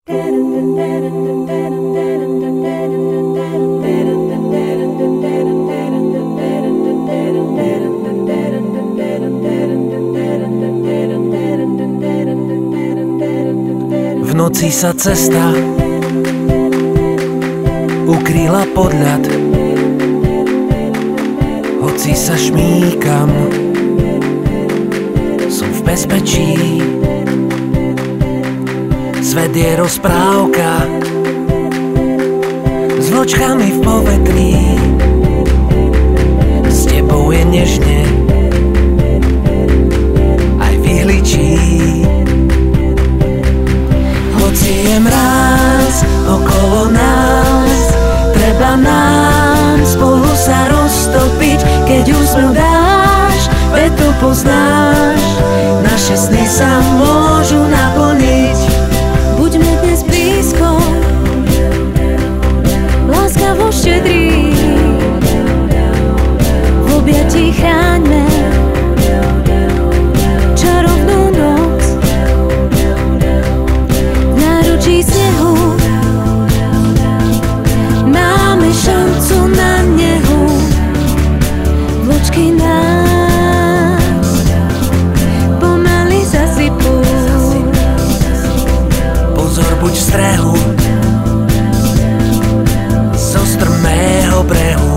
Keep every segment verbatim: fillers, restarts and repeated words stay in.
V noci sa cesta ukryla pod ľad, hoci sa šmíkam, som v bezpečí. Svet je rozprávka s vločkami v povetrí, s tebou je nežne aj vyhličí. Hoci je mráz okolo nás, treba nám spolu sa roztopiť. Keď úsmev dáš, veď to poznáš, naše sny sa môžu naplniť. Buďme dnes blízko, láskavo štedrý, v objatí chráňme čarovnú noc. V náručí snehu máme šancu na nehu, vločky nás pomaly zasypú. Pozor, buď v strehu zo strmého brehu,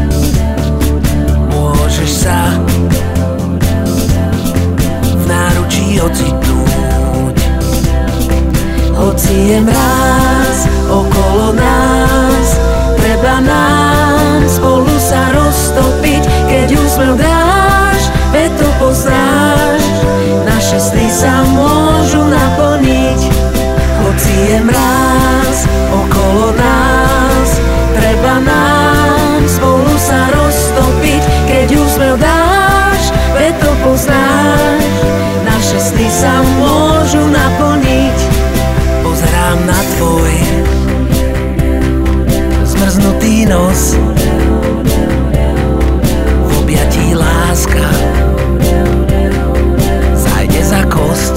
môžeš sa v náručí ocitnúť. Hoci je mráz okolo nás, treba nám spolu sa roztopiť. Keď úsmev dáš, veď to poznáš, naše sny sa môžu naplniť. Hoci je mráz okolo nás, treba nám spolu sa roztopiť. Keď úsmev dáš, veď to poznáš, naše sny sa môžu naplniť. Pozerám na tvoj zmrznutý nos, v objatí láska zajde za kosť.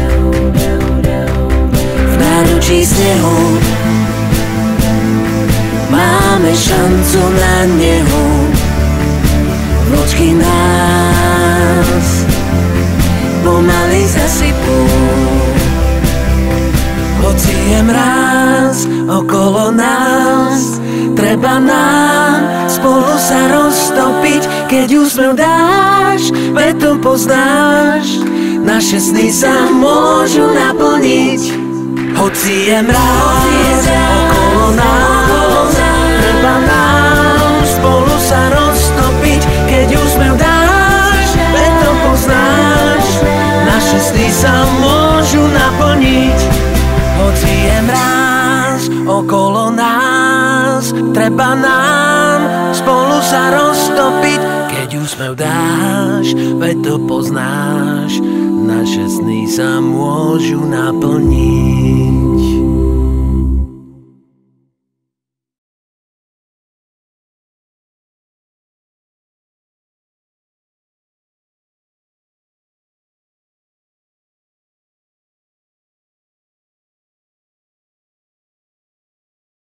V náručí snehu máme šancu na nehu, vločky nás pomaly zasypú. Hoci je mráz okolo nás, treba nám spolu sa roztopiť. Keď úsmev dáš, veď to poznáš, naše sny sa môžu naplniť. Hoci je mráz okolo nás, treba nám spolu sa roztopiť. Keď úsmev dáš, veď to poznáš, naše sny sa môžu naplniť. Hoci je mráz okolo nás, treba nám spolu sa roztopiť. Keď úsmev dáš, veď to poznáš, naše sny sa môžu naplniť.